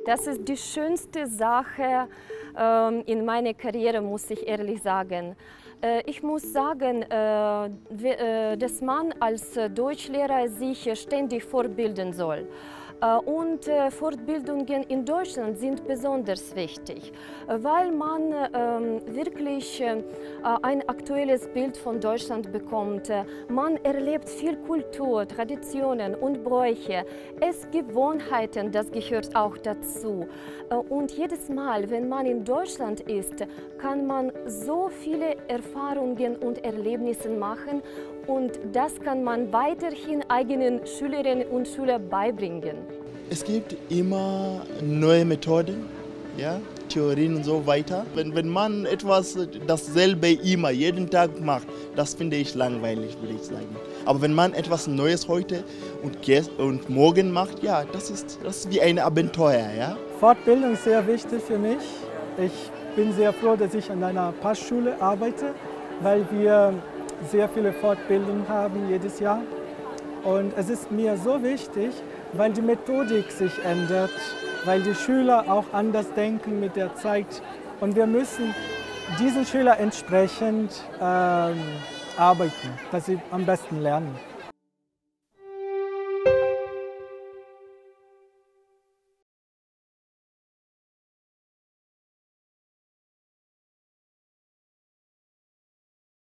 Das ist die schönste Sache in meiner Karriere, muss ich ehrlich sagen. Ich muss sagen, dass man als Deutschlehrer sich ständig fortbilden soll. Und Fortbildungen in Deutschland sind besonders wichtig, weil man wirklich ein aktuelles Bild von Deutschland bekommt. Man erlebt viel Kultur, Traditionen und Bräuche. Es Gewohnheiten, das gehört auch dazu. Und jedes Mal, wenn man in Deutschland ist, kann man so viele Erfahrungen und Erlebnisse machen und das kann man weiterhin eigenen Schülerinnen und Schülern beibringen. Es gibt immer neue Methoden, ja, Theorien und so weiter. Wenn man etwas dasselbe immer, jeden Tag macht, das finde ich langweilig, würde ich sagen. Aber wenn man etwas Neues heute und morgen macht, ja, das ist wie ein Abenteuer. Ja? Fortbildung ist sehr wichtig für mich. Ich bin sehr froh, dass ich an einer Passschule arbeite, weil wir sehr viele Fortbildungen haben jedes Jahr. Und es ist mir so wichtig, weil die Methodik sich ändert, weil die Schüler auch anders denken mit der Zeit. Und wir müssen diesen Schülern entsprechend arbeiten, dass sie am besten lernen.